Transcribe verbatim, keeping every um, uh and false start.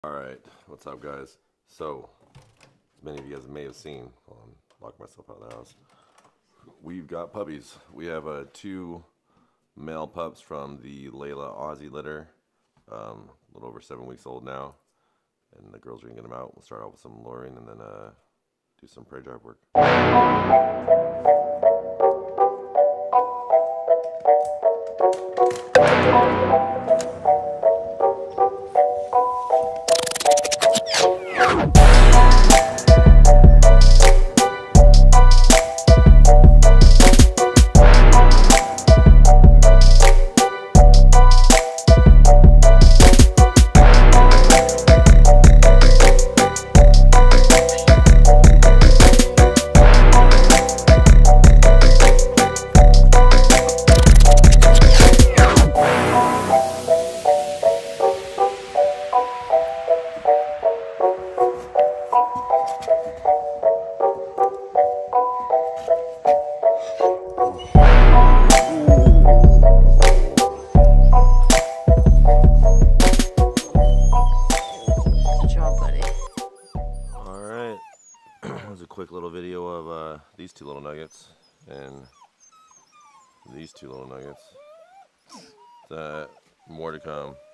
Alright, what's up guys? So, as many of you guys may have seen, hold on, lock myself out of the house. We've got puppies. We have uh, two male pups from the Layla Ozzy litter. Um, a little over seven weeks old now. And the girls are going to get them out. We'll start off with some luring and then uh, do some prey drive work. A quick little video of uh, these two little nuggets and these two little nuggets. Uh, more to come.